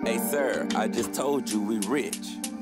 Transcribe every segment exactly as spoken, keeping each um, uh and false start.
Hey sir, I just told you we rich.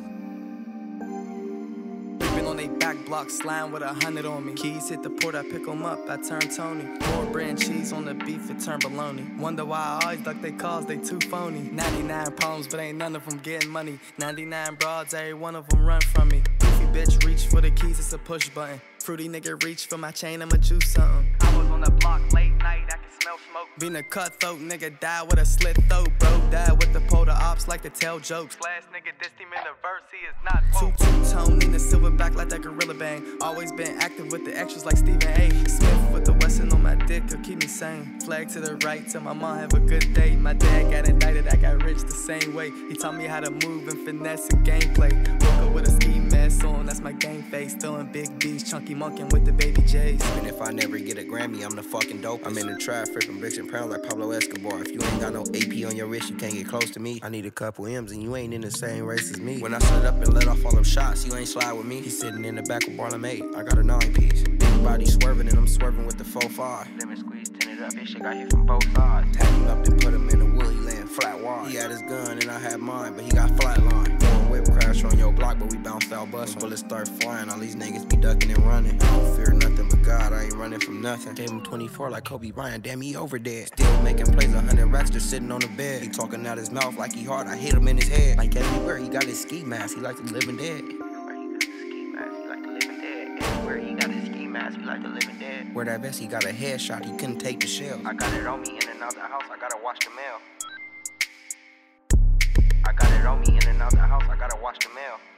Been on they back block, slime with a hundred on me. Keys hit the port, I pick 'em up, I turn Tony. More bread and cheese on the beef, it turn bologna. Wonder why I always duck they calls, they too phony. ninety-nine problems, but ain't none of them getting money. ninety-nine broads, every one of them run from me. Goofy bitch reach for the keys, it's a push button. Fruity nigga reach for my chain, I'ma juice something. I was on the block late night, I can smell smoke. Been a cutthroat nigga, died with a slit throat. Bro died with the pole, the ops like to tell jokes. Last nigga dissed him in the verse, he is not two two-tone, in the silverback like that gorilla bang. Always been active with the extras like Stephen A. Smith with the Wesson on my dick, could keep me sane. Flag to the right, tell my mom have a good day. My dad got indicted, I got rich the same way. He taught me how to move and finesse and gameplay. Woke up with a ski mask on, that's my game face. Throwing big B's, chunky monkin' with the baby J's. Even if I never get a Grammy, I'm the fucking dope. I'm in the trap, flipping bricks and pounds like Pablo Escobar. If you ain't got no A P on your wrist, you can't get close to me. I need a couple M's and you ain't in the same race as me. When I stood up and let off all them shots, you ain't slide with me. He's sitting in the back of Barlam eight, I got a nine piece. Big body swerving and I'm swerving with the four five. Lemon squeeze, tinted up, his shit got hit from both sides. Tag him up and put him in the wood, he laying flat wide. He had his gun and I had mine, but he got flatline. Throwing whip crash on your block, but we bounced out bust. Bullets start flying, all these niggas be ducking and running. I don't fear nothing but God, I ain't running from nothing. Gave him twenty-four like Kobe Bryant, damn he over dead. Still making plays, a hundred racks just sitting on the bed. He talking out his mouth like he hard, I hit him in his head. Like everywhere he got his ski mask, he like the living dead. Everywhere he got his ski mask, he like the living dead. Where that vest, he got a headshot, he couldn't take the shell. I got it on me in and out the house, I gotta watch the mail. I got it on me in and out the house, I gotta watch the mail.